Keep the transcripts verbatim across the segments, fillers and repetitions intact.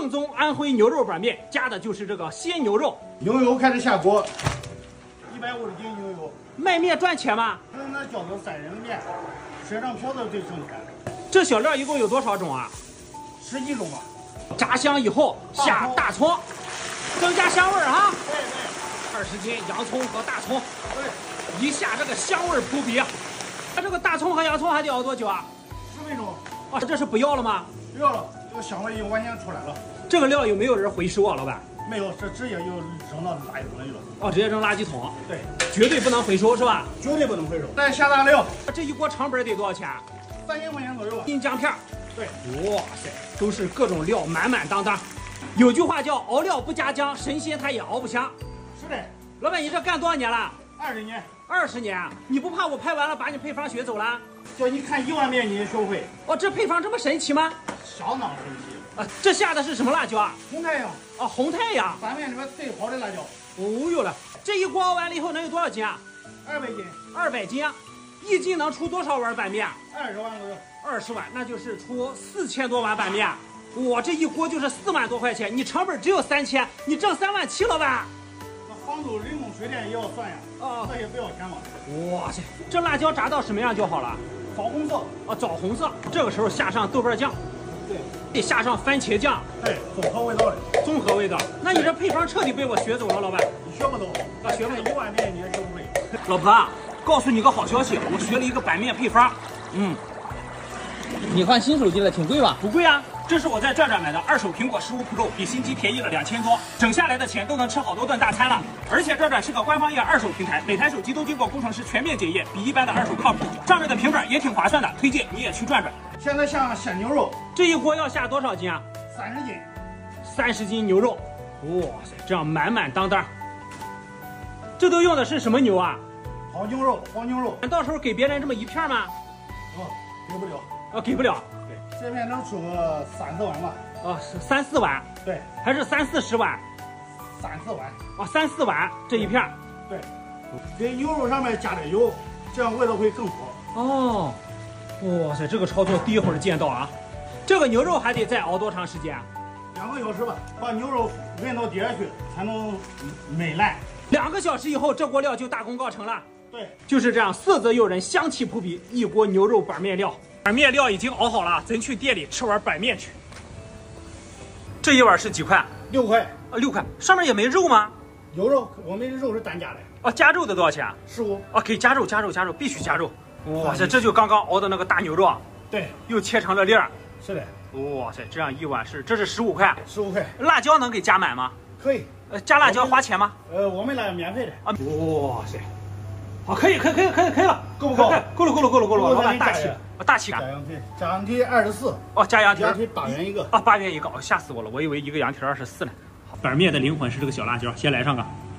正宗安徽牛肉板面，加的就是这个鲜牛肉。 牛油开始下锅，一百五十斤牛油。 卖面赚钱吗？ 还有那饺子三仁面，雪上飘的最挣钱。 这小料一共有多少种啊？ 十几种吧。 炸香以后下大葱，增加香味儿哈。 对对。 二十斤洋葱和大葱， 对， 一下这个香味扑鼻。那这个大葱和洋葱还得熬多久啊？ 十分钟。 啊，这是不要了吗？ 不要了，这个香味已经完全出来了。 这个料有没有人回收啊，老板？ 没有，这直接就扔到垃圾桶里了。 哦，直接扔垃圾桶。 对， 绝对不能回收是吧？ 绝对不能回收。再下大料， 这一锅成本得多少钱？ 三千块钱左右吧。 金姜片。 对， 哇塞，都是各种料满满当当。有句话叫熬料不加姜，神仙它也熬不香。 是的。 老板，你这干多少年了？ 二十年。 二十年，你不怕我拍完了把你配方学走了？ 叫你看一碗面你也学不会。 哦，这配方这么神奇吗？ 相当神奇。 啊，这下的是什么辣椒啊？ 红太阳。 啊，红太阳。 板面里面最好的辣椒。 哦哟了，这一锅熬完了以后能有多少斤啊？ 二百斤。 二百斤啊，一斤能出多少碗板面？ 二十碗左右。 二十碗，那就是出四千多碗板面。哇，这一锅就是四万多块钱，你成本只有三千，你挣三万七，老板。 那房租、人工、水电也要算呀。哦，那也不要钱嘛。 哇塞，这辣椒炸到什么样就好了？ 枣红色。 啊，枣红色。这个时候下上豆瓣酱。 对。 得下上番茄酱。 对，综合味道的。 综合味道。那你这配方彻底被我学走了，老板。 你学不懂。 啊，学不懂。 一碗面你也学不会。 老婆，告诉你个好消息，我学了一个板面配方。嗯。 你换新手机了，挺贵吧？ 不贵啊，这是我在转转买的二手苹果十五 Pro， 比新机便宜了两千多，省下来的钱都能吃好多顿大餐了。而且转转是个官方页二手平台，每台手机都经过工程师全面检验，比一般的二手靠谱。上面的评分也挺划算的，推荐你也去转转。 现在下鲜牛肉， 这一锅要下多少斤啊？ 三十斤。 三十斤牛肉，哇塞，这样满满当当。这都用的是什么牛啊？ 好牛肉，黄牛肉。 到时候给别人这么一片吗？ 哦，给不了。 啊，给不了。 对，这片能出个三四碗吧。 啊，三四碗。对，还是三四十碗。 三四碗。 啊，三四碗这一片。 对，给牛肉上面加点油，这样味道会更好。 哦，哇塞，这个操作第一会儿见到啊。这个牛肉还得再熬多长时间？ 两个小时吧，把牛肉焖到底下去，才能焖烂。 两个小时以后，这锅料就大功告成了。 对， 就是这样，色泽诱人，香气扑鼻，一锅牛肉板面料。板面料已经熬好了，咱去店里吃碗板面去。这一碗是几块？ 六块。 啊，六块。上面也没肉吗？ 有肉，我们的肉是单加的。 哦，加肉的多少钱？ 十五。 哦，可以加肉，加肉，加肉，必须加肉。哇塞，这就刚刚熬的那个大牛肉。 对， 又切成了粒儿。 是的。 哇塞，这样一碗是，这是十五块。 十五块。 辣椒能给加满吗？ 可以。 呃，加辣椒花钱吗？ 呃，我们那免费的。 啊，哇塞。好，可以，可以，可以，可以，可以了， 够不够？ 够了，够了，够了，够了。老板大气，大气。 加羊蹄，加羊蹄二十四。 哦，加羊蹄， 羊蹄八元一个。 啊，八元一个，哦，吓死我了，我以为一个羊蹄二十四呢。板面的灵魂是这个小辣椒，先来上个。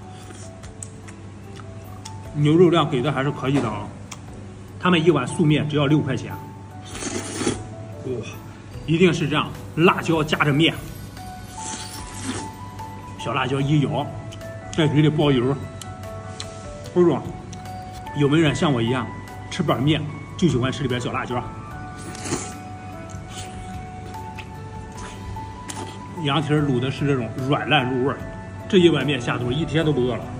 牛肉量给的还是可以的啊，他们一碗素面只要六块钱。哇，一定是这样，辣椒夹着面，小辣椒一咬，在嘴里爆油。不是，有没有人像我一样吃板面就喜欢吃里边小辣椒？羊蹄卤的是这种软烂入味儿，这一碗面下肚一天都不饿了。